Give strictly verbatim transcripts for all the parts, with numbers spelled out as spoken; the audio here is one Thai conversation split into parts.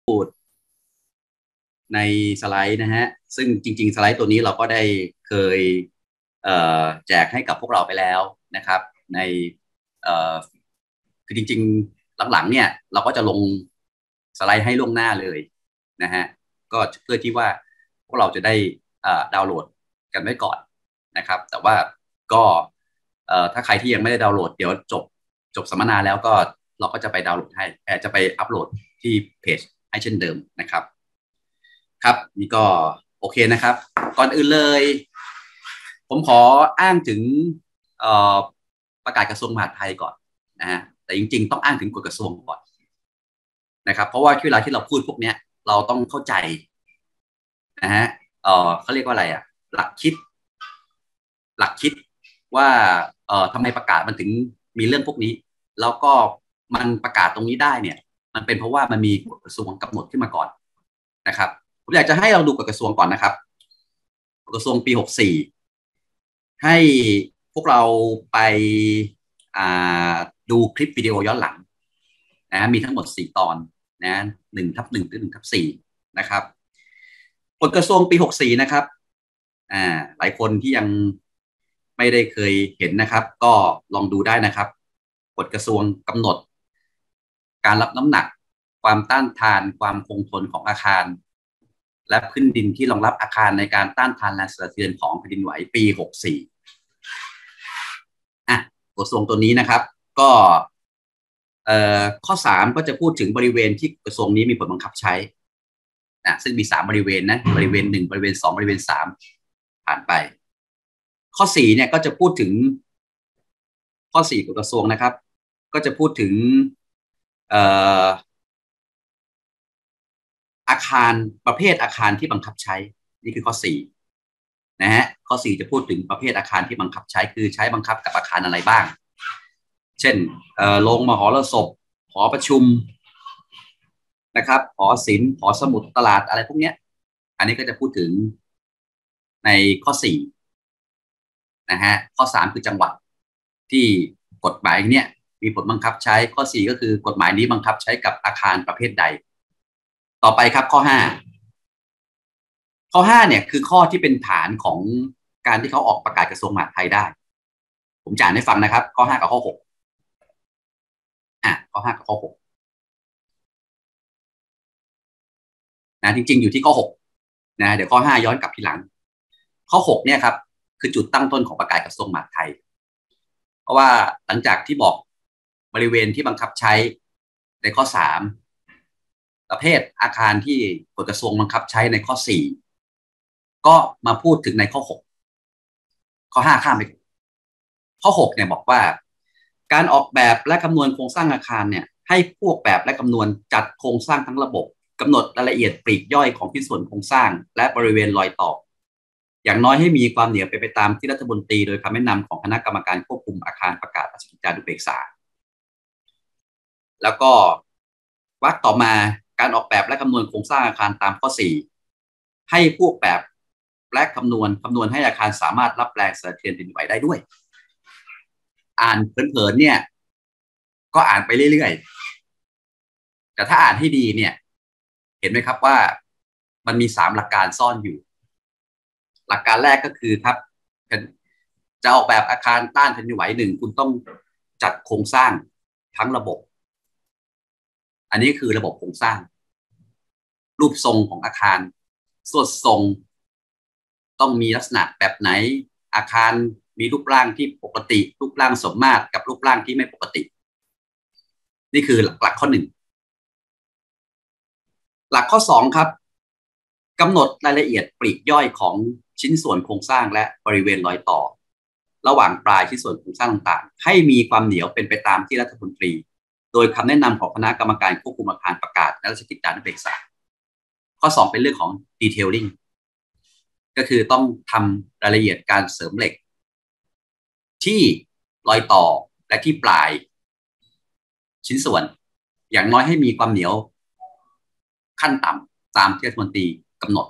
พูดในสไลด์นะฮะซึ่งจริงๆสไลด์ตัวนี้เราก็ได้เคยแจกให้กับพวกเราไปแล้วนะครับในคือจริงๆหลังๆเนี่ยเราก็จะลงสไลด์ให้ล่วงหน้าเลยนะฮะก็เพื่อที่ว่าพวกเราจะได้ดาวน์โหลดกันไว้ก่อนนะครับแต่ว่าก็ถ้าใครที่ยังไม่ได้ดาวน์โหลดเดี๋ยวจบจบสัมมนาแล้วก็เราก็จะไปดาวน์โหลดให้จะไปอัปโหลดที่เพจให้เช่นเดิมนะครับครับนี่ก็โอเคนะครับก่อนอื่นเลยผมขออ้างถึงประกาศกระทรวงมหาดไทยก่อนนะฮะแต่จริงๆต้องอ้างถึงกฎกระทรวงก่อนนะครับเพราะว่าเวลาที่เราพูดพวกนี้เราต้องเข้าใจนะฮะเออเขาเรียกว่าอะไรอ่ะหลักคิดหลักคิดว่าเออทำไมประกาศมันถึงมีเรื่องพวกนี้แล้วก็มันประกาศตรงนี้ได้เนี่ยมันเป็นเพราะว่ามันมีกฎกระทรวงกำหนดขึ้นมาก่อนนะครับผมอยากจะให้เราดูกฎกระทรวงก่อนนะครับกฎกระทรวงปีหกสี่ให้พวกเราไปดูคลิปวิดีโอย้อนหลังนะมีทั้งหมดสี่ตอนนะหนึ่งทับหนึ่งถึงหนึ่งทับสี่นะครับกฎกระทรวงปีหกสี่นะครับอ่าหลายคนที่ยังไม่ได้เคยเห็นนะครับก็ลองดูได้นะครับกฎกระทรวงกำหนดการรับน้ำหนักความต้านทานความคงทนของอาคารและพื้นดินที่รองรับอาคารในการต้านทานแรงสั่นสะเทือนของแผ่นดินไหวปีหกสี่อ่ะกฎกระทรวงตัวนี้นะครับก็เอ่อข้อสามก็จะพูดถึงบริเวณที่กระทรวงนี้มีผลบังคับใช้นะซึ่งมีสามบริเวณนะบริเวณหนึ่งบริเวณสองบริเวณสามผ่านไปข้อสี่เนี่ยก็จะพูดถึงข้อสี่กฎกระทรวงนะครับก็จะพูดถึงเอ่ออาคารประเภทอาคารที่บังคับใช้นี่คือข้อสี่นะฮะข้อสี่จะพูดถึงประเภทอาคารที่บังคับใช้คือใช้บังคับกับอาคารอะไรบ้างเช่นโรงมหรสพหอประชุมนะครับหอศิลป์หอสมุดตลาดอะไรพวกนี้อันนี้ก็จะพูดถึงในข้อสี่นะฮะข้อสามคือจังหวัดที่กฎหมายเนี้ยมีผลบังคับใช้ข้อสี่ก็คือกฎหมายนี้บังคับใช้กับอาคารประเภทใดต่อไปครับข้อห้าข้อห้าเนี่ยคือข้อที่เป็นฐานของการที่เขาออกประกาศกระทรวงมหาดไทยได้ผมจะอ่านให้ฟังนะครับข้อห้ากับข้อหกอ่ะข้อห้ากับข้อหกนะจริงๆอยู่ที่ข้อหกนะเดี๋ยวข้อห้าย้อนกลับทีหลังข้อหกเนี่ยครับคือจุดตั้งต้นของประกาศกระทรวงมหาดไทยเพราะว่าหลังจากที่บอกบริเวณที่บังคับใช้ในข้อสามประเภทอาคารที่กฎกระทรวงบังคับใช้ในข้อสี่ก็มาพูดถึงในข้อหกข้อห้าข้ามไปข้อหกเนี่ยบอกว่าการออกแบบและคำนวณโครงสร้างอาคารเนี่ยให้พวกแบบและคำนวณจัดโครงสร้างทั้งระบบกำหนดรายละเอียดปลีกย่อยของที่ส่วนโครงสร้างและบริเวณรอยต่ออย่างน้อยให้มีความเหนียวไปไปตามที่รัฐมนตรีโดยคำแนะนำของคณะกรรมการควบคุมอาคารประกาศราชกิจจานุเบกษาแล้วก็วรรคต่อมาการออกแบบและคำนวณโครงสร้างอาคารตามข้อสี่ให้พวกแบบและคำนวณคำนวณให้อาคารสามารถรับแรงสั่นสะเทือนแผ่นดินไหวได้ด้วยอ่านเพลินๆเนี่ยก็อ่านไปเรื่อยๆแต่ถ้าอ่านให้ดีเนี่ยเห็นไหมครับว่ามันมีสามหลักการซ่อนอยู่หลักการแรกก็คือครับจะออกแบบอาคารต้านแผ่นดินไหวหนึ่งคุณต้องจัดโครงสร้างทั้งระบบอันนี้คือระบบโครงสร้างรูปทรงของอาคารส่วนทรงต้องมีลักษณะแบบไหนอาคารมีรูปร่างที่ปกติรูปร่างสมมาตรกับรูปร่างที่ไม่ปกตินี่คือหลักหลักข้อหนึ่งหลักข้อสองครับกำหนดรายละเอียดปลีกย่อยของชิ้นส่วนโครงสร้างและบริเวณรอยต่อระหว่างปลายชิ้นส่วนโครงสร้างต่างๆให้มีความเหนียวเป็นไปตามที่รัฐมนตรีโดยคำแนะนำของคณะกรรมการควบคุมอาคารประกาศและราชกิจจานุเบกษาข้อสองเป็นเรื่องของ detailing ก็คือต้องทำรายละเอียดการเสริมเหล็กที่รอยต่อและที่ปลายชิ้นส่วนอย่างน้อยให้มีความเหนียวขั้นต่ำตามที่รัฐมนตรีกำหนด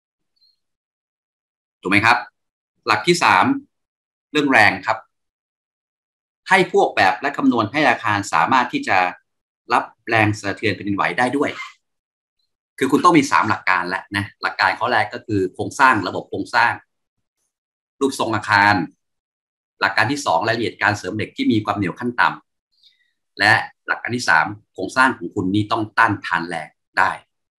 ถูกไหมครับหลักที่สามเรื่องแรงครับให้พวกแบบและคำนวณให้อาคารสามารถที่จะรับแรงสั่นสะเทือนแผ่นดินไหวได้ด้วยคือคุณต้องมีสามหลักการแล้วนะหลักการข้อแรกก็คือโครงสร้างระบบโครงสร้างรูปทรงอาคารหลักการที่สองรายละเอียดการเสริมเหล็กที่มีความเหนียวขั้นต่ำและหลักการที่สามโครงสร้างของคุณนี่ต้องต้านทานแรงได้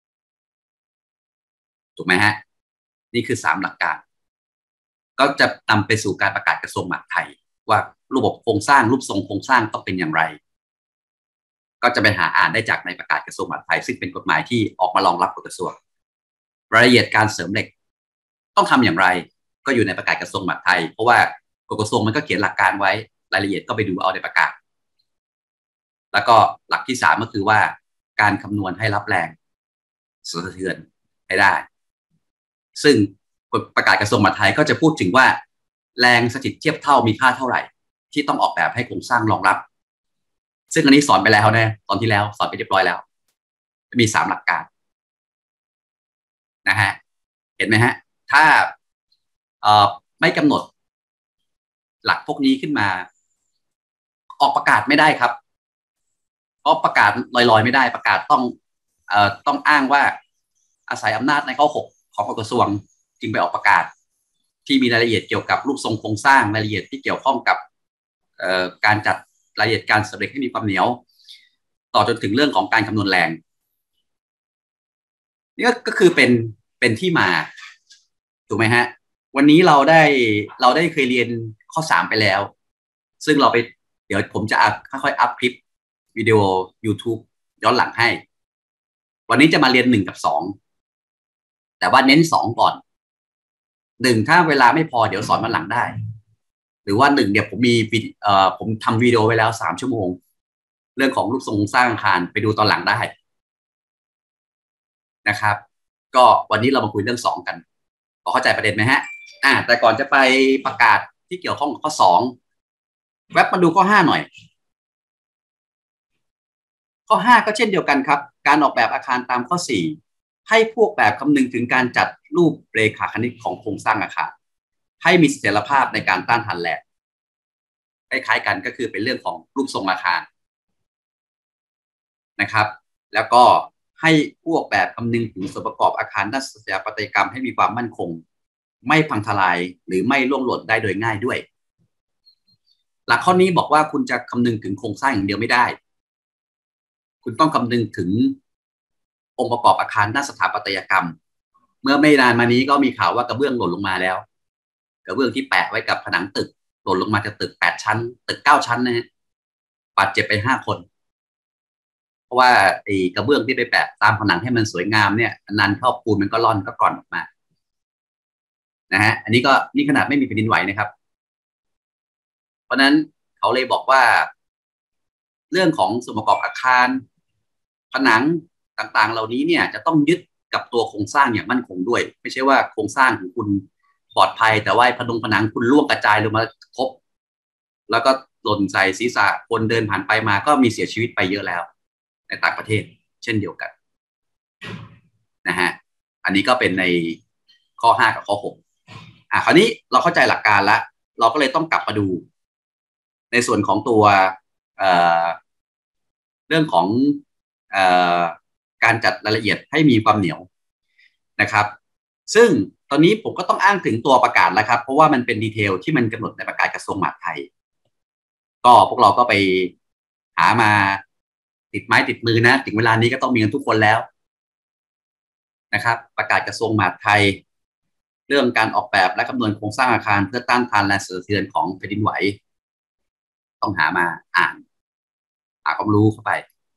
ถูกไหมฮะนี่คือสามหลักการก็จะนำไปสู่การประกาศกระทรวงมหาดไทยว่าระบบโครงสร้างรูปทรงโครงสร้างต้องเป็นอย่างไรก็จะไปหาอ่านได้จากในประกาศกระทรวงมหาดไทยซึ่งเป็นกฎหมายที่ออกมารองรับกฎกระทรวงรายละเอียดการเสริมเหล็กต้องทำอย่างไรก็อยู่ในประกาศกระทรวงมหาดไทยเพราะว่ากฎกระทรวงมันก็เขียนหลักการไว้รายละเอียดก็ไปดูเอาในประกาศแล้วก็หลักที่สามก็คือว่าการคำนวณให้รับแรงสั่นสะเทือนให้ได้ซึ่งประกาศกระทรวงมหาดไทยก็จะพูดถึงว่าแรงสถิตเทียบเท่ามีค่าเท่าไหร่ที่ต้องออกแบบให้โครงสร้างรองรับซึ่งอันนี้สอนไปแล้วนะตอนที่แล้วสอนไปเรียบร้อยแล้วมีสามหลักการนะฮะเห็นไหมฮะถ้าเอ่อไม่กำหนดหลักพวกนี้ขึ้นมาออกประกาศไม่ได้ครับเพราะประกาศลอยๆไม่ได้ประกาศต้องเอ่อต้องอ้างว่าอาศัยอำนาจในข้อหกของกระทรวงจึงไปออกประกาศที่มีรายละเอียดเกี่ยวกับรูปทรงโครงสร้างรายละเอียดที่เกี่ยวข้องกับการจัดรายละเอียดการเสริมเหล็กให้มีความเหนียวต่อจนถึงเรื่องของการคำนวณแรงนี่ก็คือเป็นเป็นที่มาถูกไหมฮะวันนี้เราได้เราได้เคยเรียนข้อสามไปแล้วซึ่งเราไปเดี๋ยวผมจะอัพค่อยๆอัพคลิปวิดีโอ YouTube ย้อนหลังให้วันนี้จะมาเรียนหนึ่งกับสองแต่ว่าเน้นสองก่อนหนึ่งถ้าเวลาไม่พอเดี๋ยวสอนมาหลังได้หรือว่าหนึ่งเดี๋ยวผมมีเอ่อผมทำวิดีโอไว้แล้วสามชั่วโมงเรื่องของรูปทรงสร้างอาคารไปดูตอนหลังได้นะครับก็วันนี้เรามาคุยเรื่องสองกันพอเข้าใจประเด็นไหมฮะอ่าแต่ก่อนจะไปประกาศที่เกี่ยวข้องกับข้อสองแวบมาดูข้อห้าหน่อยข้อห้าก็เช่นเดียวกันครับการออกแบบอาคารตามข้อสี่ให้พวกแบบคำนึงถึงการจัดรูปเรขาคณิตของโครงสร้างอาคารให้มีเสถียรภาพในการต้านทานแรงคล้ายๆกันก็คือเป็นเรื่องของรูปทรงอาคารนะครับแล้วก็ให้พวกแบบคำนึงถึงส่วนประกอบอาคารด้านสถาปัตยกรรมให้มีความมั่นคงไม่พังทลายหรือไม่ร่วงหล่นได้โดยง่ายด้วยหลักข้อนี้บอกว่าคุณจะคำนึงถึงโครงสร้างอย่างเดียวไม่ได้คุณต้องคำนึงถึงองค์ประกอบอาคารด้านสถาปัตยกรรมเมื่อไม่นานมานี้ก็มีข่าวว่ากระเบื้องหล่นลงมาแล้วกระเบื้องที่แปะไว้กับผนังตึกหล่นลงมาจากตึกแปดชั้นตึกเก้าชั้นนะฮะบาดเจ็บไปห้าคนเพราะว่าไอ้กระเบื้องที่ไปแปะตามผนังให้มันสวยงามเนี่ยนานเข้าปูนมันก็ร่อนก็กร่อนออกมานะฮะอันนี้ก็นี่ขนาดไม่มีแผ่นดินไหวนะครับเพราะนั้นเขาเลยบอกว่าเรื่องของส่วนประกอบอาคารผนังต่างๆเหล่านี้เนี่ยจะต้องยึดกับตัวโครงสร้างอย่างมั่นคงด้วยไม่ใช่ว่าโครงสร้างของคุณปลอดภัยแต่ว่าผนงผนังคุณร่วงกระจายลงมาครบแล้วก็หล่นใส่ศีรษะคนเดินผ่านไปมาก็มีเสียชีวิตไปเยอะแล้วในต่างประเทศเช่นเดียวกันนะฮะอันนี้ก็เป็นในข้อห้ากับข้อหกอ่ะคราวนี้เราเข้าใจหลักการแล้วเราก็เลยต้องกลับมาดูในส่วนของตัวเอ่อเรื่องของเอ่อการจัดรายละเอียดให้มีความเหนียวนะครับซึ่งตอนนี้ผมก็ต้องอ้างถึงตัวประกาศแล้วครับเพราะว่ามันเป็นดีเทลที่มันกำหนดในประกาศกระทรวงมหาดไทยก็พวกเราก็ไปหามาติดไม้ติดมือนะถึงเวลานี้ก็ต้องมีกันทุกคนแล้วนะครับประกาศกระทรวงมหาดไทยเรื่องการออกแบบและคำนวณโครงสร้างอาคารเพื่อต้านทานแรงสั่นสะเทือนของแผ่นดินไหวต้องหามาอ่านหาความรู้เข้าไป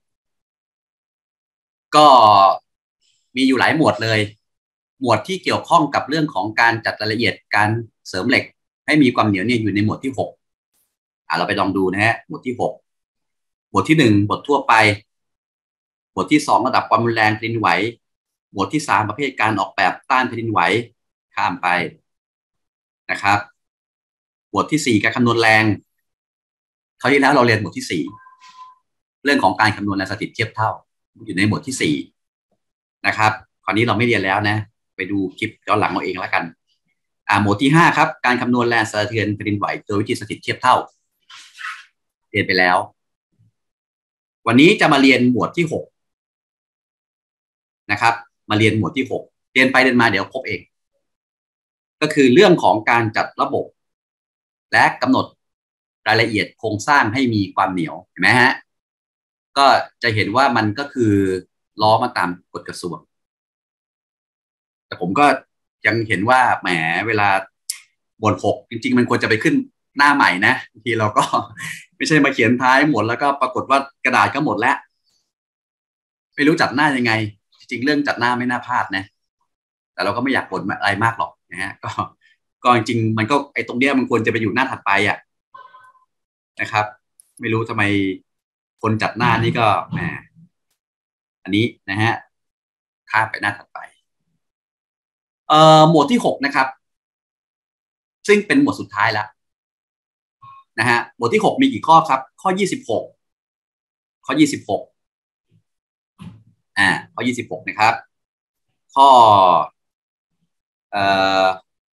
ก็มีอยู่หลายหมวดเลยหมวดที่เกี่ยวข้องกับเรื่องของการจัดรายละเอียดการเสริมเหล็กให้มีความเหนียวเนี่ยอยู่ในหมวดที่หกอ่าเราไปลองดูนะฮะหมวดที่หกหมวดที่หนึ่งบททั่วไปหมวดที่สองระดับความรุนแรงแผ่นดินไหวหมวดที่สามประเภทการออกแบบต้านแผ่นดินไหวข้ามไปนะครับหมวดที่สี่การคำนวณแรงคราวที่แล้วเราเรียนหมวดที่สี่เรื่องของการคำนวณแรงสถิตเทียบเท่าอยู่ในหมวดที่สี่นะครับคราวนี้เราไม่เรียนแล้วนะไปดูคลิปย้อนหลังเอาเองแล้วกันอ่าหมวดที่ห้าครับการคำนวณแรงสั่นสะเทือนแผ่นดินไหวโดยวิธีสถิตเทียบเท่าเรียนไปแล้ววันนี้จะมาเรียนหมวดที่หกนะครับมาเรียนหมวดที่หกเรียนไปเรียนมาเดี๋ยวพบเองก็คือเรื่องของการจัดระบบและกำหนดรายละเอียดโครงสร้างให้มีความเหนียวเห็นไหมฮะก็จะเห็นว่ามันก็คือล้อมาตามกฎกระทรวงแต่ผมก็ยังเห็นว่าแหมเวลาบทหกจริงๆมันควรจะไปขึ้นหน้าใหม่นะบางทีเราก็ไม่ใช่มาเขียนท้ายหมดแล้วก็ปรากฏว่ากระดาษก็หมดแล้วไม่รู้จัดหน้ายังไงจริงๆเรื่องจัดหน้าไม่น่าพลาดนะแต่เราก็ไม่อยากบ่นอะไรมากหรอกนะฮะก็ก็จริงๆมันก็ไอ้ตรงเนี้ยมันควรจะไปอยู่หน้าถัดไปอ่ะนะครับไม่รู้ทำไมคนจัดหน้านี่ก็แหมอันนี้นะฮะข้ามไปหน้าถัดไปเอ่อหมวดที่หกนะครับซึ่งเป็นหมวดสุดท้ายแล้วนะฮะหมวดที่หกมีกี่ข้อครับข้อยี่สิบหกข้อยี่สิบหกอ่าข้อยี่สิบหกนะครับข้อเอ่อ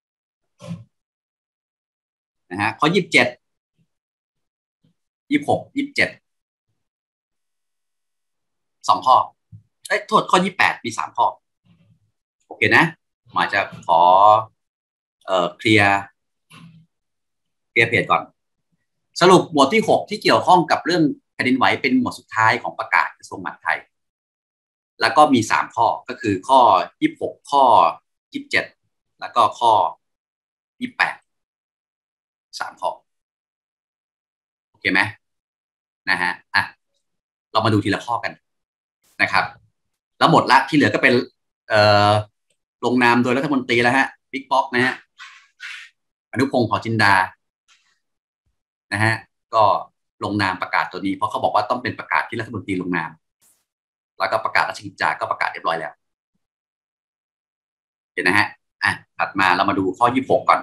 นะฮะข้อยี่สิบเจ็ดยี่สิบหกยี่สิบเจ็ดสองข้อเอ้ยโทษข้อยี่สิบแปดมีสามข้อโอเคนะมาจะขอเอ่อเคลียร์เคลียร์เพจก่อนสรุปหมวดที่หกที่เกี่ยวข้องกับเรื่องแผ่นดินไหวเป็นหมวดสุดท้ายของประกาศกระทรวงมหาดไทยแล้วก็มีสามข้อก็คือข้อยี่สิบหกข้อยี่สิบเจ็ดแล้วก็ข้อยี่สิบแปดสามข้อโอเคไหมนะฮะอ่ะเรามาดูทีละข้อกันนะครับแล้วหมดละที่เหลือก็เป็นเอ่อลงนามโดยรัฐมนตรีแล้วฮะบิ๊กป๊อกนะฮะอนุพงศ์เผ่าจินดานะฮะก็ลงนามประกาศตัวนี้เพราะเขาบอกว่าต้องเป็นประกาศที่รัฐมนตรีลงนามแล้วก็ประกาศราชกิจจาก็ประกาศเรียบร้อยแล้วเห็นนะฮะอ่ะถัดมาเรามาดูข้อยี่สิบหกก่อน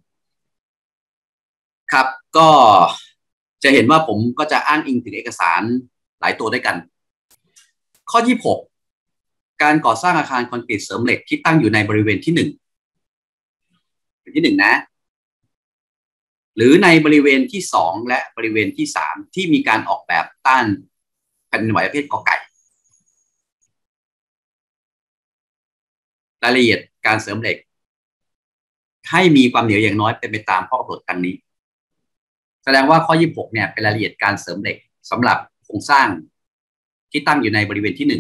ครับก็จะเห็นว่าผมก็จะอ้างอิงถึงเอกสารหลายตัวด้วยกันข้อยี่สิบหกการก่อสร้างอาคารคอนกรีตเสริมเหล็กที่ตั้งอยู่ในบริเวณที่หนึ่งที่หนึ่งนะหรือในบริเวณที่สองและบริเวณที่สามที่มีการออกแบบต้านแผ่นดินไหวประเภทกอไก่รายละเอียดการเสริมเหล็กให้มีความเหนียวอย่างน้อยเป็นไปตามข้อกำหนดดังนี้แสดงว่าข้อยี่สิบหกเนี่ยเป็นรายละเอียดการเสริมเหล็กสำหรับโครงสร้างที่ตั้งอยู่ในบริเวณที่หนึ่ง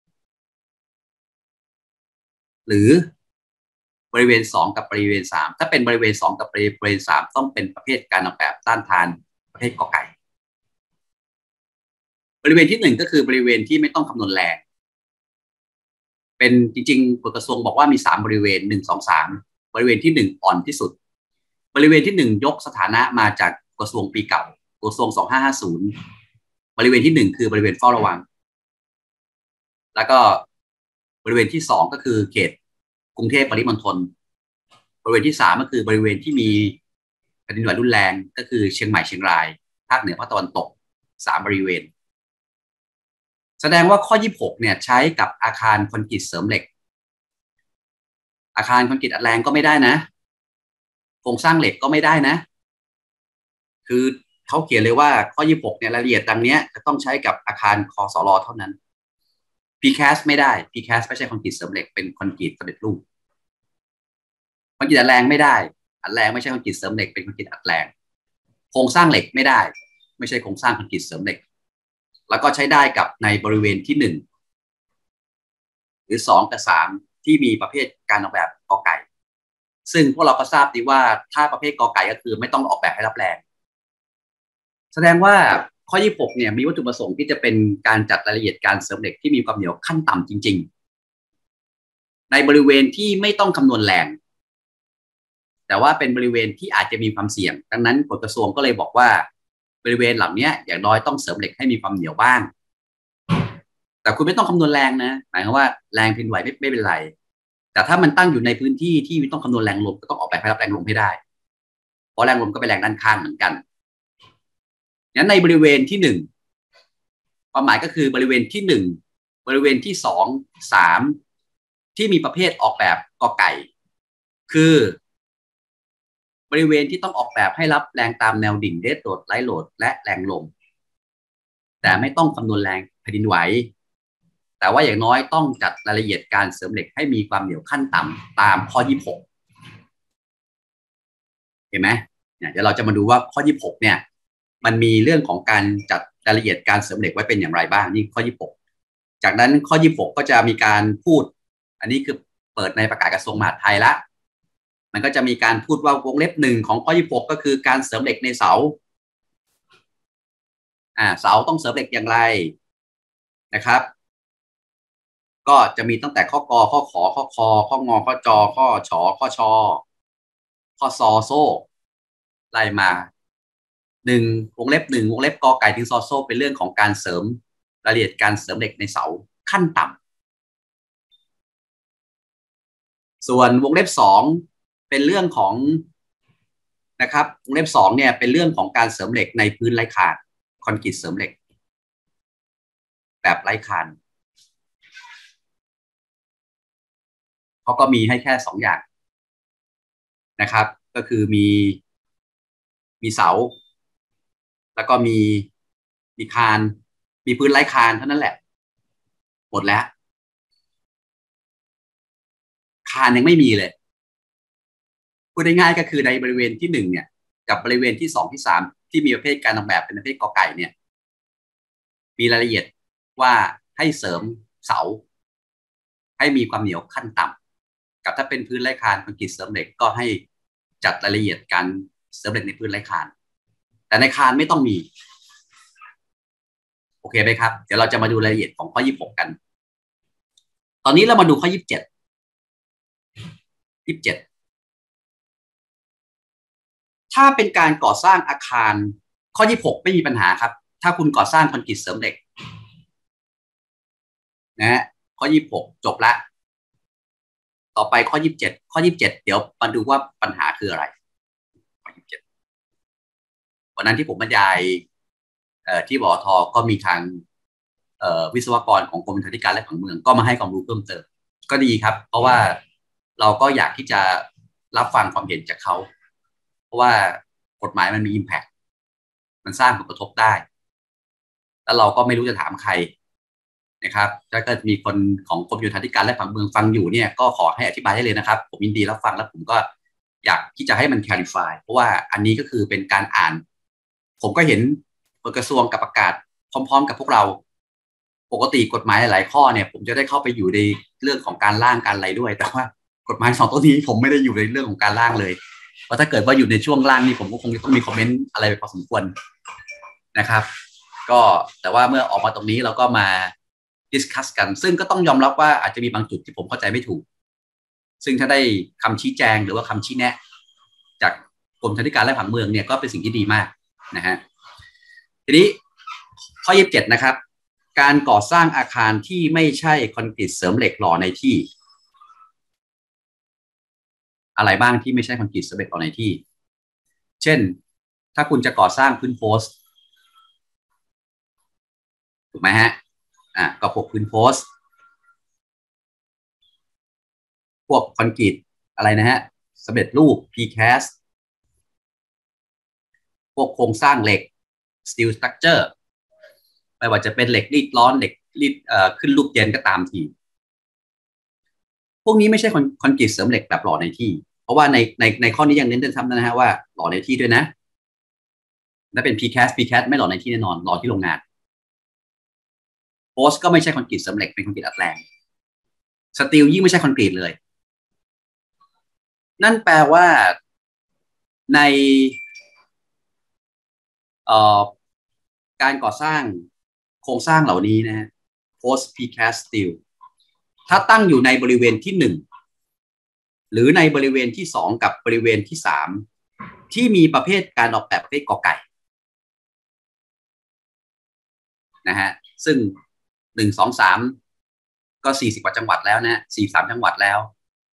หรือบริเวณสองกับบริเวณสามถ้าเป็นบริเวณสองกับบริเวณสามต้องเป็นประเภทการออกแบบต้านทานประเภทกอไก่บริเวณที่หนึ่งก็คือบริเวณที่ไม่ต้องคำนวณแรงเป็นจริงๆกฎกระทรวงบอกว่ามีสามบริเวณหนึ่งสองสามบริเวณที่หนึ่งอ่อนที่สุดบริเวณที่หนึ่งยกสถานะมาจากกระทรวงปีเก่ากระทรวงสองห้าห้าศูนย์บริเวณที่หนึ่งคือบริเวณเฝ้าระวังแล้วก็บริเวณที่สองก็คือเขตกรุงเทพปริมณฑลบริเวณที่สามก็คือบริเวณที่มีแผ่นดินไหวรุนแรงก็คือเชียงใหม่เชียงรายภาคเหนือภาคตะวันตกสามบริเวณแสดงว่าข้อยี่สิบหกเนี่ยใช้กับอาคารคอนกรีตเสริมเหล็กอาคารคอนกรีตอัดแรงก็ไม่ได้นะโครงสร้างเหล็กก็ไม่ได้นะคือเขาเขียนเลยว่าข้อยี่สิบหกเนี่ยรายละเอียดดังนี้จะต้องใช้กับอาคารคสรเท่านั้น พี แคส ไม่ได้ พี แคส ไม่ใช่คอนกรีตเสริมเหล็กเป็นคอนกรีตสำเร็จรูปคอนกรีตอัดแรงไม่ได้อัดแรงไม่ใช่คอนกรีตเสริมเหล็กเป็นคอนกรีตอัดแรงโครงสร้างเหล็กไม่ได้ไม่ใช่โครงสร้างคอนกรีตเสริมเหล็กแล้วก็ใช้ได้กับในบริเวณที่หนึ่งหรือสองกับสามที่มีประเภทการออกแบบกอไก่ซึ่งพวกเราก็ทราบดีว่าถ้าประเภทกอไก่ก็คือไม่ต้องออกแบบให้รับแรงแสดงว่าข้อยี่สิบหกเนี่ยมีวัตถุประสงค์ที่จะเป็นการจัดรายละเอียดการเสริมเหล็กที่มีความเหนียวขั้นต่ำจริงๆในบริเวณที่ไม่ต้องคำนวณแรงแต่ว่าเป็นบริเวณที่อาจจะมีความเสี่ยงดังนั้นกฎกระทรวงก็เลยบอกว่าบริเวณเหล่านี้อย่างน้อยต้องเสริมเหล็กให้มีความเหนียวบ้างแต่คุณไม่ต้องคำนวณแรงนะหมายความว่าแรงแผ่นดินไหวไม่ไม่เป็นไรแต่ถ้ามันตั้งอยู่ในพื้นที่ที่ไม่ต้องคำนวณแรงลมก็ต้องออกแบบให้รับแรงลมให้ได้เพราะแรงลมก็เป็นแรงด้านข้างเหมือนกันงั้นในบริเวณที่หนึ่งความหมายก็คือบริเวณที่หนึ่งบริเวณที่สองสามที่มีประเภทออกแบบกอไก่คือบริเวณที่ต้องออกแบบให้รับแรงตามแนวดิ่งเดดโหลดไลท์โหลดและแรงลมแต่ไม่ต้องคำนวณแรงแผ่นดินไหวแต่ว่าอย่างน้อยต้องจัดรายละเอียดการเสริมเหล็กให้มีความเหนียวขั้นต่ำตามข้อยี่สิบหกเห็นไหมเนี่ยเดี๋ยวเราจะมาดูว่าข้อยี่สิบหกเนี่ยมันมีเรื่องของการจัดรายละเอียดการเสริมเหล็กไว้เป็นอย่างไรบ้างนี่ข้อยี่สิบหกจากนั้นข้อยี่สิบหกก็จะมีการพูดอันนี้คือเปิดในประกาศกระทรวงมหาดไทยละมันก็จะมีการพูดว่าวงเล็บหนึ่งของข้อยี่สิบหกก็คือการเสริมเหล็กในเสาอ่าเสาต้องเสริมเหล็กอย่างไรนะครับก็จะมีตั้งแต่ข้อกอข้อขอข้อคอข้องอข้อจอข้อฉอข้อชอข้อซอโซ่ไล่มาหนึ่งวงเล็บหนึ่งวงเล็บกอไก่ถึงซอโซ่เป็นเรื่องของการเสริมรายละเอียดการเสริมเหล็กในเสาขั้นต่ำส่วนวงเล็บสองเป็นเรื่องของนะครับวงเล็บสองเนี่ยเป็นเรื่องของการเสริมเหล็กในพื้นไร้คานคอนกรีตเสริมเหล็กแบบไร้คานเขาก็มีให้แค่สองอย่างนะครับก็คือมีมีเสาแล้วก็มีมีคานมีพื้นไร้คานเท่านั้นแหละหมดแล้วคานยังไม่มีเลยพูดง่ายๆก็คือในบริเวณที่หนึ่งเนี่ยกับบริเวณที่สองที่สามที่มีประเภทการออกแบบเป็นประเภทกอไก่เนี่ยมีรายละเอียดว่าให้เสริมเสาให้มีความเหนียวขั้นต่ำกับถ้าเป็นพื้นไร้คานคอนกรีตเสริมเหล็กก็ให้จัดรายละเอียดการเสริมเหล็กในพื้นไร้คานแต่ในคานไม่ต้องมีโอเคไหมครับเดี๋ยวเราจะมาดูรายละเอียดของข้อยี่สิบหกกันตอนนี้เรามาดูข้อยี่สิบเจ็ดยี่สิบเจ็ดถ้าเป็นการก่อสร้างอาคารข้อยี่สิบหกไม่มีปัญหาครับถ้าคุณก่อสร้างคอนกรีตเสริมเหล็กนะฮะข้อยี่สิบหกจบละต่อไปข้อยี่สิบเจ็ดข้อยี่สิบเจ็ดเดี๋ยวมาดูว่าปัญหาคืออะไรข้อยี่สิบเจ็ดวันนั้นที่ผมบรรยายที่บอทก็มีทางวิศวกรของกรมโยธาธิการและผังเมืองก็มาให้ความรู้เพิ่มเติมก็ดีครับเพราะว่าเราก็อยากที่จะรับฟังความเห็นจากเขาเพราะว่ากฎหมายมันมี impact มันสร้างผลกระทบได้แล้วเราก็ไม่รู้จะถามใครนะครับถ้าเกิดมีคนของกรมโยธาธิการและผังเมืองฟังอยู่เนี่ยก็ขอให้อธิบายได้เลยนะครับผมยินดีรับฟังแล้วผมก็อยากที่จะให้มัน clarify เพราะว่าอันนี้ก็คือเป็นการอ่านผมก็เห็นกฎกระทรวงกับประกาศพร้อมๆกับพวกเราปกติกฎหมายหลายข้อเนี่ยผมจะได้เข้าไปอยู่ในเรื่องของการร่างการอะไรด้วยแต่ว่ากฎหมายสองตัวนี้ผมไม่ได้อยู่ในเรื่องของการร่างเลยเพราะถ้าเกิดว่าอยู่ในช่วงร่างนี่ผมก็คงจะต้องมีคอมเมนต์อะไรพอสมควรนะครับก็แต่ว่าเมื่อออกมาตรงนี้เราก็มาดิสคัสกันซึ่งก็ต้องยอมรับว่าอาจจะมีบางจุดที่ผมเข้าใจไม่ถูกซึ่งถ้าได้คำชี้แจงหรือว่าคำชี้แนะจากกรมธนาธิการและผังเมืองเนี่ยก็เป็นสิ่งที่ดีมากนะฮะทีนี้ข้อยี่สิบเจ็ดนะครับการก่อสร้างอาคารที่ไม่ใช่คอนกรีตเสริมเหล็กหล่อในที่อะไรบ้างที่ไม่ใช่คอนกรีตเสริมเหล็กหล่อในที่เช่นถ้าคุณจะก่อสร้างพื้นโพสต์ถูกไหมฮะอ่ะก็พวกพื้นโพสต์พวกคอนกรีตอะไรนะฮะสำเร็จรูป พี แคส พวกโครงสร้างเหล็ก steel structure ไม่ว่าจะเป็นเหล็กรีดร้อนเหล็กรีดเอ่อขึ้นรูปเย็นก็ตามทีพวกนี้ไม่ใช่คอนกรีตเสริมเหล็กแบบหล่อในที่เพราะว่าในในในข้อนี้ยังเน้นย้ำนะฮะว่าหล่อในที่ด้วยนะถ้าเป็น พี แคส พี แคส ไม่หล่อในที่แน่นอนหล่อที่โรงงานโพสก็ไม่ใช่คอนกรีตเสริมเหล็กเป็นคอนกรีตอัดแรงสตีลยิ่งไม่ใช่คอนกรีตเลยนั่นแปลว่าในเอ่อการก่อสร้างโครงสร้างเหล่านี้นะฮะ post precast steel ถ้าตั้งอยู่ในบริเวณที่หนึ่งหรือในบริเวณที่สองกับบริเวณที่สามที่มีประเภทการออกแบบประเภทกอไก่นะฮะซึ่งหนึ่งสองสามก็สี่สิบกว่าจังหวัดแล้วนะสี่สามจังหวัดแล้ว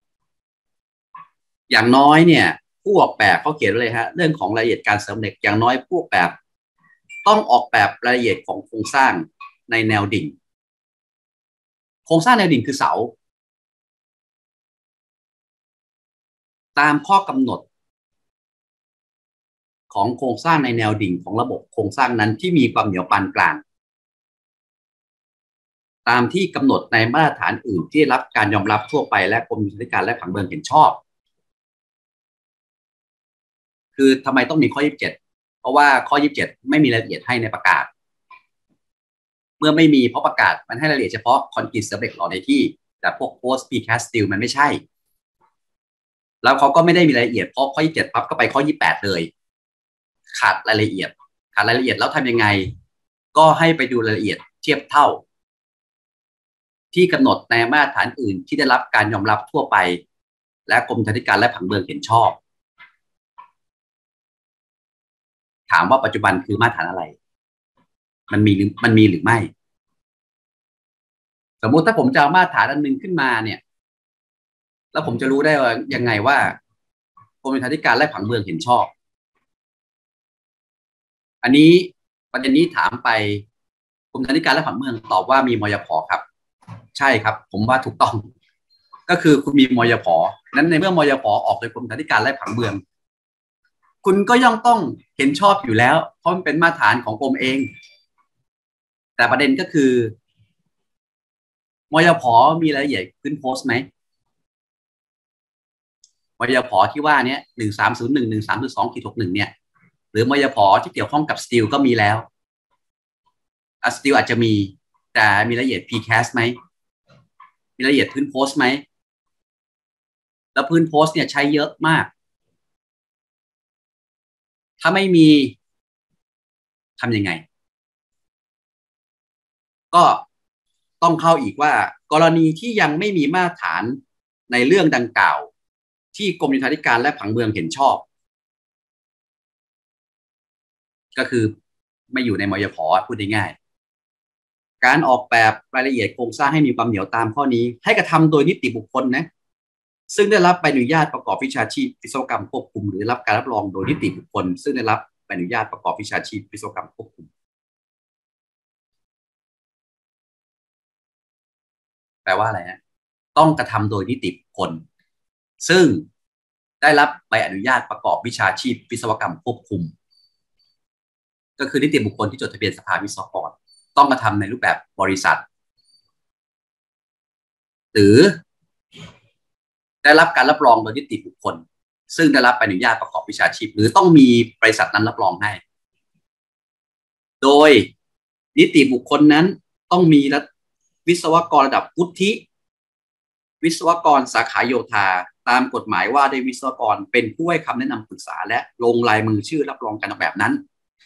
อย่างน้อยเนี่ยผู้ออกแบบเขาเขียนเลยฮะเรื่องของรายละเอียดการเสริมเหล็กอย่างน้อยผู้ออกแบบต้องออกแบบรายละเอียดของโครงสร้างในแนวดิ่งโครงสร้างแนวดิ่งคือเสาตามข้อกำหนดของโครงสร้างในแนวดิ่งของระบบโครงสร้างนั้นที่มีความเหนียวปานกลางตามที่กำหนดในมาตรฐานอื่นที่ได้รับการยอมรับทั่วไปและกรมยุทธการและผังเมืองเห็นชอบคือทำไมต้องมีข้อยี่สิบเจ็ดเพราะว่าข้อยี่สิบเจ็ดไม่มีรายละเอียดให้ในประกาศเมื่อไม่มีเพราะประกาศมันให้รายละเอียดเฉพาะคอนกรีตเสริมเหล็กหล่อในที่แต่พวกโพสต์พีแคสติลมันไม่ใช่แล้วเขาก็ไม่ได้มีรายละเอียดเพราะข้อยี่สิบเจ็ดปั๊บก็ไปข้อยี่สิบแปดเลยขาดรายละเอียดขาดรายละเอียดแล้วทำยังไงก็ให้ไปดูรายละเอียดเทียบเท่าที่กำหนดในมาตรฐานอื่นที่ได้รับการยอมรับทั่วไปและกรมธนาธิการและผังเมืองเห็นชอบถามว่าปัจจุบันคือมาตรฐานอะไรมันมีหรือมันมีหรือไม่สมมุติถ้าผมจะเอามาตรฐานอันหนึ่งขึ้นมาเนี่ยแล้วผมจะรู้ได้ว่ายังไงว่ากรมธนาธิการและผังเมืองเห็นชอบอันนี้ประเด็นนี้ถามไปกรมธนาธิการและผังเมืองตอบว่ามีมยผครับใช่ครับผมว่าถูกต้องก็คือคุณมีมยผนั้นในเมื่อมยผออกโดยกรมธนาธิการและผังเมืองคุณก็ย่อมต้องเห็นชอบอยู่แล้วเพราะมันเป็นมาตรฐานของกรมเองแต่ประเด็นก็คือมยผมีรายละเอียดขึ้นโพสต์ไหมมยผที่ว่านี้หนึ่งสามศูนย์หนึ่งหนึ่งสามศูนย์สองขีดหกหนึ่งเนี่ยหรือมยผที่เกี่ยวข้องกับสตีลก็มีแล้วสตีลอาจจะมีแต่มีรายละเอียด พี แคส ไหมมีรายละเอียดพื้นโพสต์ไหมแล้วพื้นโพสต์เนี่ยใช้เยอะมากถ้าไม่มีทำยังไงก็ต้องเข้าอีกว่ากรณีที่ยังไม่มีมาตรฐานในเรื่องดังกล่าวที่กรมโยธาธิการและผังเมืองเห็นชอบก็คือไม่อยู่ในมยผพูดง่ายๆการออกแบบรายละเอียดโครงสร้างให้มีความเหนียวตามข้อนี้ให้กระทำโดยนิติบุคคลนะซึ่งได้รับใบอนุญาตประกอบวิชาชีพวิศวกรรมควบคุมหรือรับการรับรองโดยนิติบุคคลซึ่งได้รับใบอนุญาตประกอบวิชาชีพวิศวกรรมควบคุมแปลว่าอะไรฮะต้องกระทำโดยนิติบุคคลซึ่งได้รับใบอนุญาตประกอบวิชาชีพวิศวกรรมควบคุมก็คือนิติบุคคลที่จดทะเบียนสภาวิศวกรต้องกระทำในรูปแบบบริษัทหรือได้รับการรับรองโดยนิติบุคคลซึ่งได้รับใบอนุญาตประกอบวิชาชีพหรือต้องมีบริษัทนั้นรับรองให้โดยนิติบุคคลนั้นต้องมีวิศวกรระดับวุฒิวิศวกรสาขาโยธาตามกฎหมายว่าด้วยวิศวกรเป็นผู้ให้คำแนะนำปรึกษาและลงลายมือชื่อรับรองการออกแบบนั้น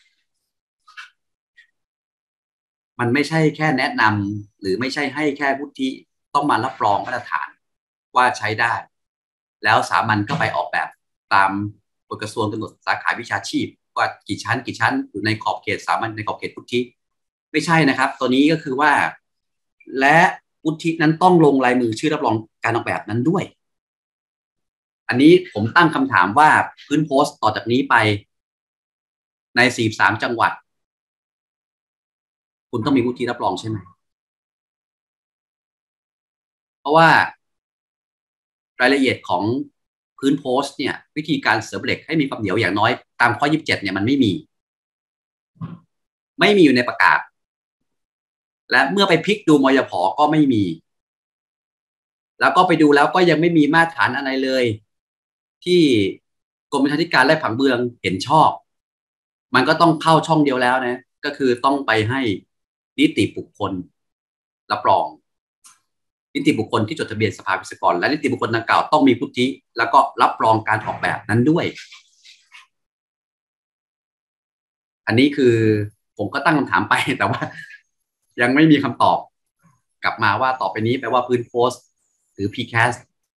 มันไม่ใช่แค่แนะนำหรือไม่ใช่ให้แค่วุฒิต้องมารับรองมาตรฐานว่าใช้ได้แล้วสามัญก็ไปออกแบบตามกฎกระทรวงกำหนดสาขาวิชาชีพว่ากี่ชั้นกี่ชั้นอยู่ในขอบเขตสามัญในขอบเขตวุฒิไม่ใช่นะครับตัวนี้ก็คือว่าและวุฒินั้นต้องลงลายมือชื่อรับรองการออกแบบนั้นด้วยอันนี้ผมตั้งคำถามว่าพื้นโพสต์ต่อจากนี้ไปในสี่สิบสามจังหวัดคุณต้องมีวุฒิรับรองใช่ไหมเพราะว่ารายละเอียดของพื้นโพสต์เนี่ยวิธีการเสริมเหล็กให้มีความเหนียวอย่างน้อยตามข้อยี่สิบเจ็ดเนี่ยมันไม่มีไม่มีอยู่ในประกาศและเมื่อไปพลิกดูมยผก็ไม่มีแล้วก็ไปดูแล้วก็ยังไม่มีมาตรฐานอะไรเลยที่กรมวิชาการและผังเมืองเห็นชอบมันก็ต้องเข้าช่องเดียวแล้วนะก็คือต้องไปให้นิติบุคคลรับรองนิติบุคคลที่จดทะเบียนสภาวิศวกรและนิติบุคคลดังกล่าวต้องมีวุฒิแล้วก็รับรองการออกแบบนั้นด้วยอันนี้คือผมก็ตั้งคำถามไปแต่ว่ายังไม่มีคำตอบกลับมาว่าต่อไปนี้แปลว่าพื้นโพสต์หรือ พี แคส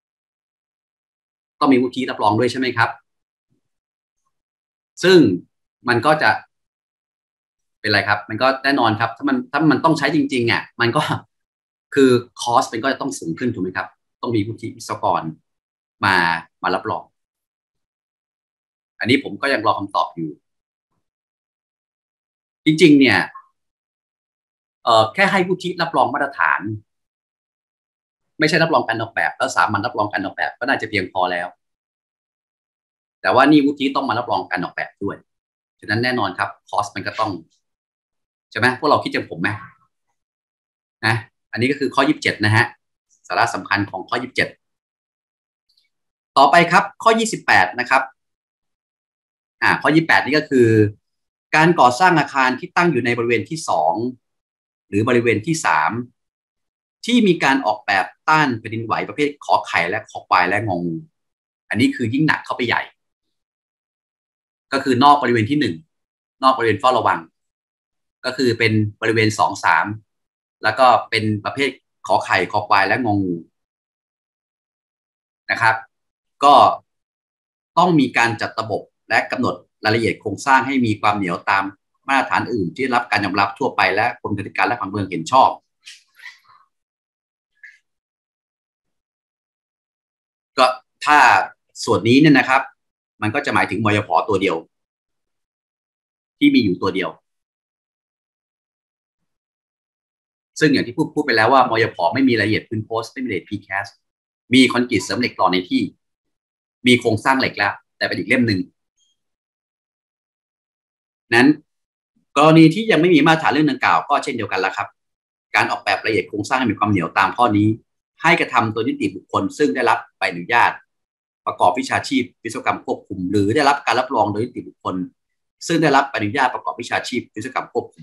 ต้องมีวุฒิรับรองด้วยใช่ไหมครับซึ่งมันก็จะเป็นอะไรครับมันก็แน่นอนครับถ้ามันถ้ามันต้องใช้จริงๆอ่ะมันก็คือคอสเป็นก็จะต้องสูงขึ้นถูกไหมครับต้องมีวุฒิวิศวกรมามารับรองอันนี้ผมก็ยังรอคำตอบอยู่จริงๆเนี่ยเอ่อแค่ให้วุฒิรับรองมาตรฐานไม่ใช่รับรองการออกแบบแล้วสามัญรับรองการออกแบบก็น่าจะเพียงพอแล้วแต่ว่านี่วุฒิต้องมารับรองการออกแบบด้วยฉะนั้นแน่นอนครับคอสมันก็ต้องใช่ไหมพวกเราคิดอย่างผมไหมนะอันนี้ก็คือข้อยี่สิบเจ็ดนะฮะสาระสำคัญของข้อยี่สิบเจ็ดต่อไปครับข้อยี่สิบแปดนะครับอ่าข้อยี่สิบแปดนี่ก็คือการก่อสร้างอาคารที่ตั้งอยู่ในบริเวณที่สองหรือบริเวณที่สามที่มีการออกแบบต้านแผ่นดินไหวประเภทขอไข่และขอควายและงองูอันนี้คือยิ่งหนักเข้าไปใหญ่ก็คือนอกบริเวณที่หนึ่งนอกบริเวณเฝ้าระวังก็คือเป็นบริเวณสองสามแล้วก็เป็นประเภทขอไข่ขอควายและงองูนะครับก็ต้องมีการจัดระบบและกำหนดรายละเอียดโครงสร้างให้มีความเหนียวตามมาตรฐานอื่นที่ได้รับการยอมรับทั่วไปและกรมกิจการและผังเมืองเห็นชอบก็ถ้าส่วนนี้เนี่ยนะครับมันก็จะหมายถึงมยพตัวเดียวที่มีอยู่ตัวเดียวซึ่งอย่างที่พูดพูดไปแล้วว่ามยพไม่มีรายละเอียดพื้นโพสต์ไม่มีรายละเอียด พี แคส มีคอนกรีตเสริมเหล็กต่อในที่มีโครงสร้างเหล็กแล้วแต่เป็นอีกเล่มหนึ่งนั้นกรณีที่ยังไม่มีมาตรฐานเรื่องดังกล่าวก็เช่นเดียวกันแล้วครับการออกแบบรายละเอียดโครงสร้างให้มีความเหนียวตามข้อนี้ให้กระทำโดยนิติบุคคลซึ่งได้รับใบอนุญาตประกอบวิชาชีพวิศวกรรมควบคุมหรือได้รับการรับรองโดยนิติบุคคลซึ่งได้รับใบอนุญาตประกอบวิชาชีพวิศวกรรมควบคุม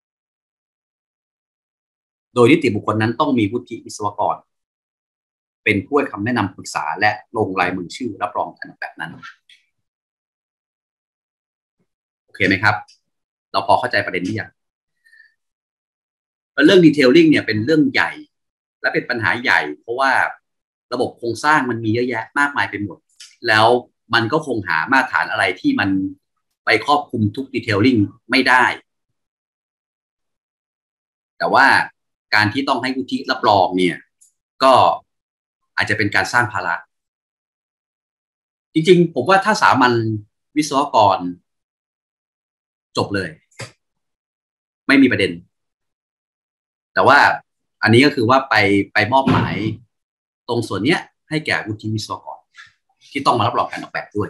โดยนิติบุคคลนั้นต้องมีวุฒิวิศวกรเป็นผู้ให้คำแนะนำปรึกษาและลงลายมือชื่อรับรองการออกแบบนั้นโอเคไหมครับเราพอเข้าใจประเด็นนี้อย่างเรื่องดีเทลลิ่งเนี่ยเป็นเรื่องใหญ่และเป็นปัญหาใหญ่เพราะว่าระบบโครงสร้างมันมีเยอะแยะมากมายไปหมดแล้วมันก็คงหามาตรฐานอะไรที่มันไปครอบคลุมทุกดีเทลลิ่งไม่ได้แต่ว่าการที่ต้องให้วุฒิรับรองเนี่ยก็อาจจะเป็นการสร้างภาระจริงๆผมว่าถ้าสามัญวิศวกรจบเลยไม่มีประเด็นแต่ว่าอันนี้ก็คือว่าไปไปมอบหมายตรงส่วนเนี้ยให้แก่วุฒิวิศวกรที่ต้องมารับรองการออกแบบด้วย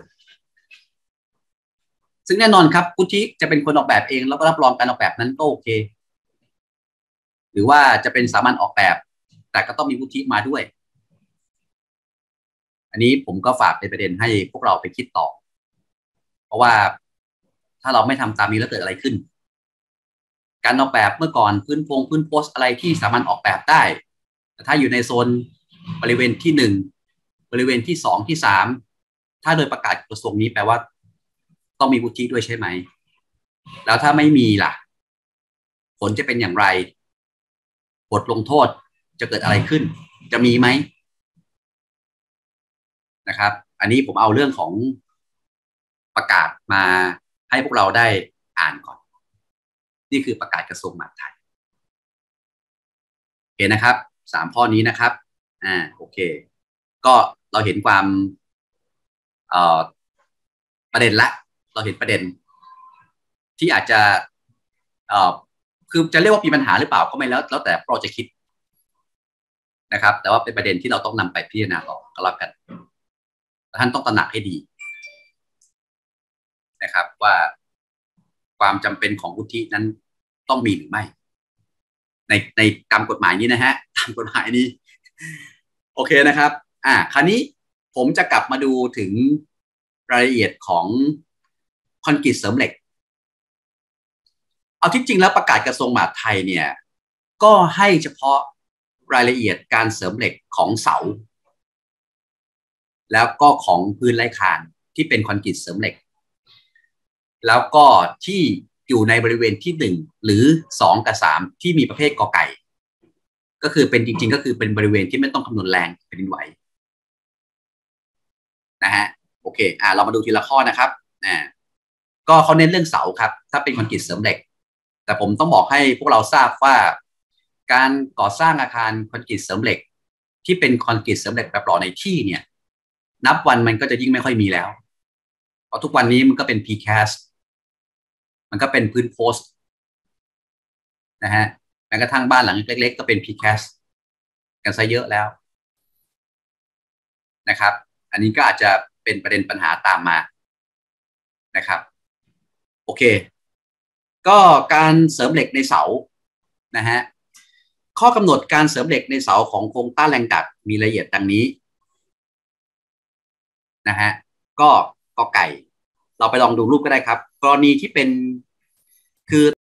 ซึ่งแน่นอนครับวุฒิจะเป็นคนออกแบบเองแล้วก็รับรองการออกแบบนั้นก็โอเคหรือว่าจะเป็นสามัญออกแบบแต่ก็ต้องมีวุฒิมาด้วยอันนี้ผมก็ฝากเป็นประเด็นให้พวกเราไปคิดต่อเพราะว่าถ้าเราไม่ทำตามนี้แล้วเกิดอะไรขึ้นการออกแบบเมื่อก่อนพื้นโพงพื้นโพสอะไรที่สามารถออกแบบได้แต่ถ้าอยู่ในโซนบริเวณที่หนึ่งบริเวณที่สองที่สามถ้าโดยประกาศกระทรวงนี้แปลว่าต้องมีวุฒิด้วยใช่ไหมแล้วถ้าไม่มีล่ะผลจะเป็นอย่างไรบทลงโทษจะเกิดอะไรขึ้นจะมีไหมนะครับอันนี้ผมเอาเรื่องของประกาศมาให้พวกเราได้อ่านก่อนนี่คือประกาศกระทรวงมหาดไทยโอเคนะครับสามข้อนี้นะครับอ่าโอเคก็เราเห็นความเอ่อประเด็นละเราเห็นประเด็นที่อาจจะเอ่อคือจะเรียกว่ามีปัญหาหรือเปล่าก็ไม่แล้วแล้วแต่เราจะคิดนะครับแต่ว่าเป็นประเด็นที่เราต้องนำไปพิจารณาต่อก็แล้วกันท่านต้องตระหนักให้ดีนะครับว่าความจำเป็นของวุฒินั้นต้องมีหรือไม่ในในตามกฎหมายนี้นะฮะตามกฎหมายนี้โอเคนะครับอ่าคราวนี้ผมจะกลับมาดูถึงรายละเอียดของคอนกรีตเสริมเหล็กเอาที่จริงแล้วประกาศกระทรวงมหาดไทยเนี่ยก็ให้เฉพาะรายละเอียดการเสริมเหล็กของเสาแล้วก็ของพื้นไร้คานที่เป็นคอนกรีตเสริมเหล็กแล้วก็ที่อยู่ในบริเวณที่หนึ่งหรือสองกับสามที่มีประเภทกอไก่ก็คือเป็นจริงๆก็คือเป็นบริเวณที่ไม่ต้องคำนวณแรงแผ่นดินไหวนะฮะโอเคอ่าเรามาดูทีละข้อนะครับอ่าก็เขาเน้นเรื่องเสาครับถ้าเป็นคอนกรีตเสริมเหล็กแต่ผมต้องบอกให้พวกเราทราบว่าการก่อสร้างอาคารคอนกรีตเสริมเหล็กที่เป็นคอนกรีตเสริมเหล็กแบบหล่อในที่เนี่ยนับวันมันก็จะยิ่งไม่ค่อยมีแล้วเพราะทุกวันนี้มันก็เป็น พี แคส มันก็เป็นพื้นโพสต์นะฮะแม้กระทั่งบ้านหลังเล็กๆก็เป็น พี แคส กันซะเยอะแล้วนะครับอันนี้ก็อาจจะเป็นประเด็นปัญหาตามมานะครับโอเคก็การเสริมเหล็กในเสานะฮะข้อกำหนดการเสริมเหล็กในเสาของโครงต้านแรงดันมีรายละเอียดดังนี้นะฮะก็กอไก่เราไปลองดูรูปก็ได้ครับกรณีที่เป็นคือ